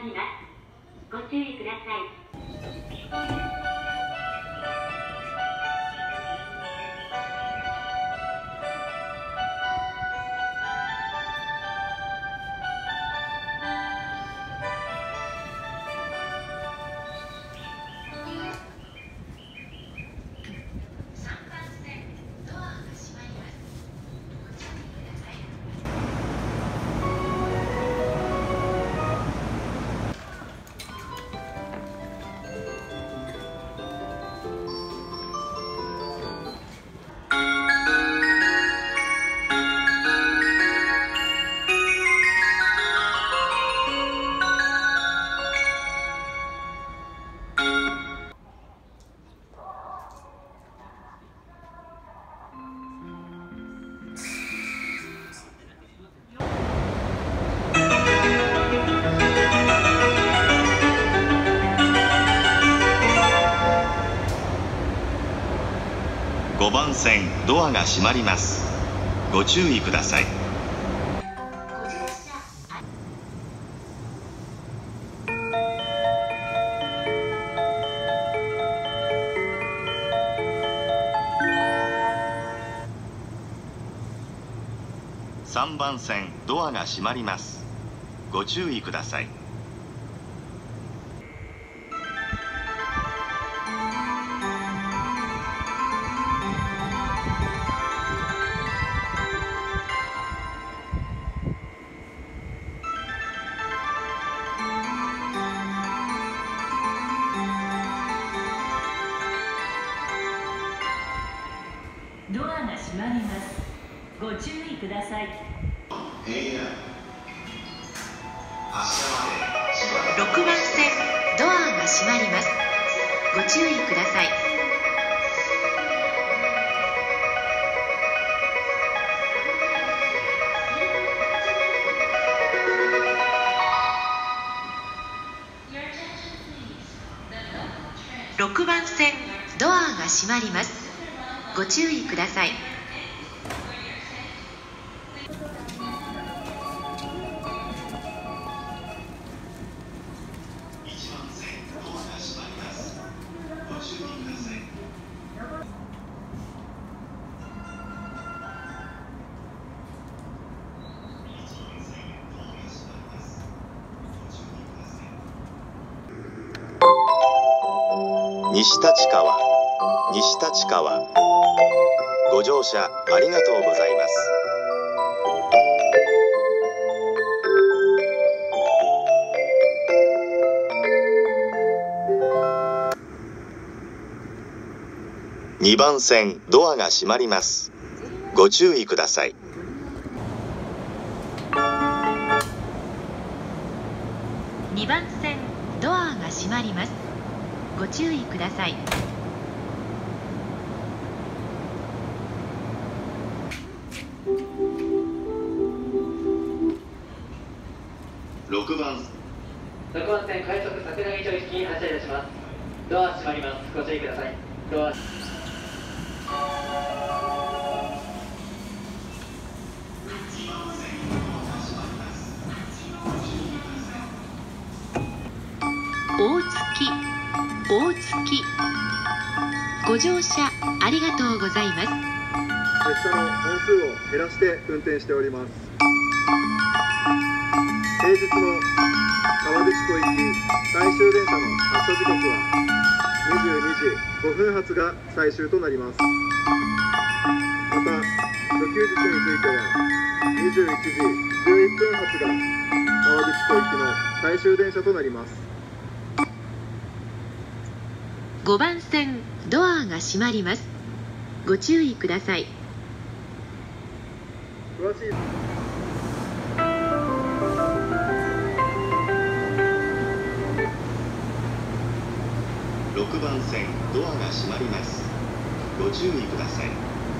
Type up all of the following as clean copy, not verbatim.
ります。ご注意ください。 5番線ドアが閉まります。ご注意ください。3番線ドアが閉まります。ご注意ください。 ドアが閉まります。ご注意ください。 6番線ドアが閉まります。ご注意ください。6番線ドアが閉まります。ご注意ください。 西立川、西立川。ご乗車ありがとうございます。2番線ドアが閉まります。ご注意ください。 2番線ドアが閉まります。ご注意ください。 6番線快速桜木町行きに発車いたします。ドア閉まります。ご注意ください。ドア大月ご乗車ありがとうございます。 列車の本数を減らして運転しております。平日の川口湖行き最終電車の発車時刻は22時5分発が最終となります。また除休日については21時11分発が川口湖行きの最終電車となります。 5番線ドアが閉まります。ご注意ください。 詳しい 6番線ドアが閉まります。ご注意ください。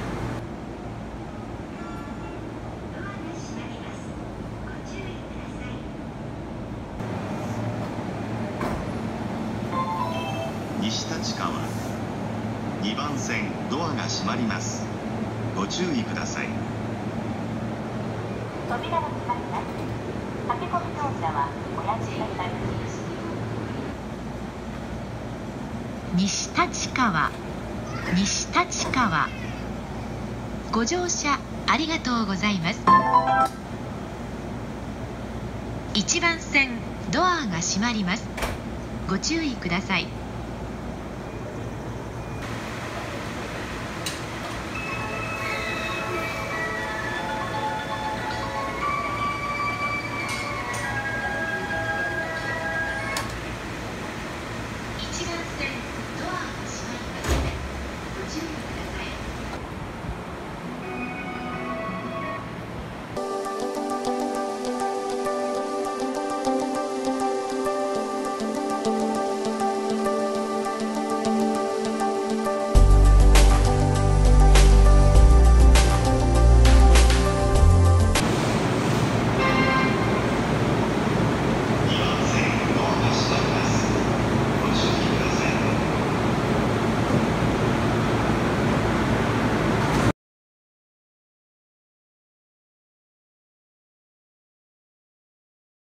西立川2番線ドアが閉まります。ご注意ください。 扉が閉まります。 駆け込み乗車はおやついください。 西立川、西立川。ご乗車ありがとうございます。1番線ドアが閉まります。ご注意ください。